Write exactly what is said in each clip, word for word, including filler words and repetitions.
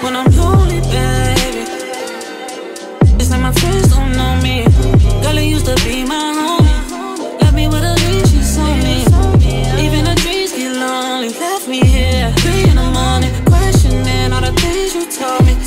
when I'm lonely, baby. It's like my friends don't know me. Girl, it used to be my homie. Left me with a leash, she's on me. Even the dreams get lonely. Left me here, three in the morning, questioning all the things you told me.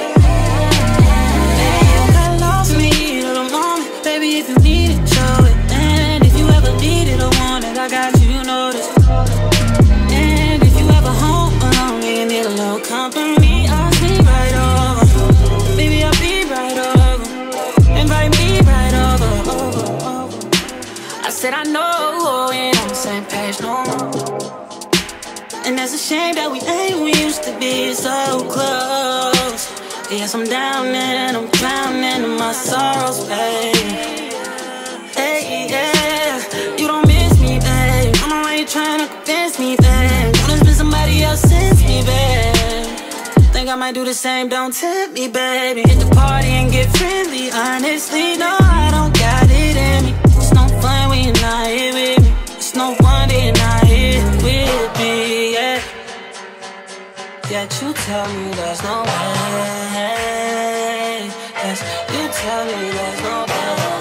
Hey, you got lost me in the moment. Baby, if you need it, show it. And if you ever needed or wanted, I got you, you know this. And if you ever home alone and need a little company, I'll sleep right over. Baby, I'll be right over. Invite me right over, over, over. I said I know we ain't on the same page no more. And it's a shame that we ain't, we used to be so close. Yes, I'm down and I'm drowning in my sorrows, babe. Hey, yeah, you don't miss me, babe. I'm already trying to convince me, babe. Don't been somebody else since me, babe. Think I might do the same, don't tempt me, baby. Hit the party and get friendly. Honestly, no, I don't got it in me. It's no fun when you're not here with me. It's no wonder you're not here with me, yeah. Yet you tell me there's no way. Yes, you tell me there's no way.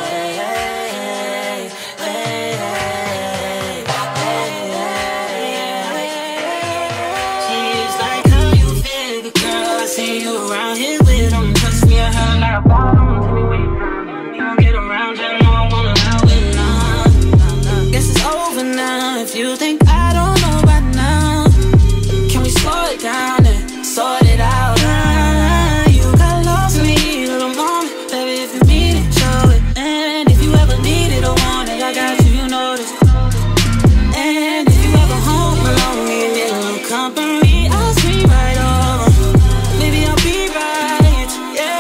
She's like, how you feel, girl? I see you around here with them. Trust me, I heard a lot about them. Tell me where you from. You don't get around, you know I wanna out with none. Guess it's over now. If you think I don't know by now, can we slow it down and sort it out? Ah, you got lost in me in the moment. Baby, if you need it, show it. And if you ever need it or want it, I got you, you know this. And if you ever home alone, me and need a little company, I'll sleep right over. Maybe I'll be right, yeah.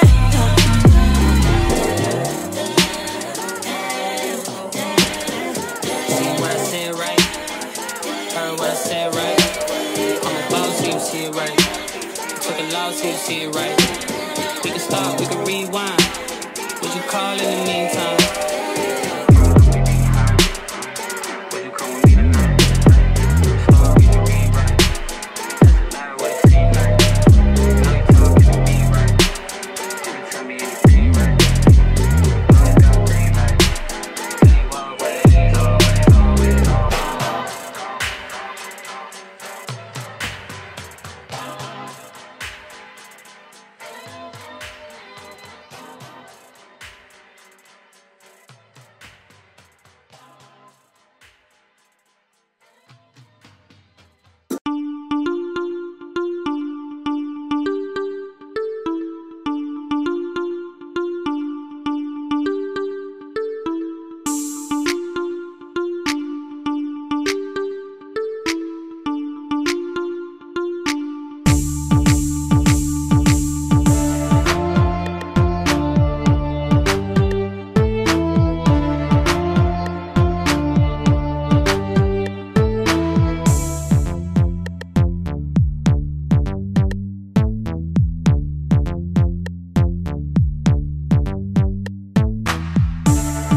See what I said right, heard what I said right. I'm a boss, so you see it right. Took a loss, so you see it right. We can start, we can rewind. What you call in the meantime?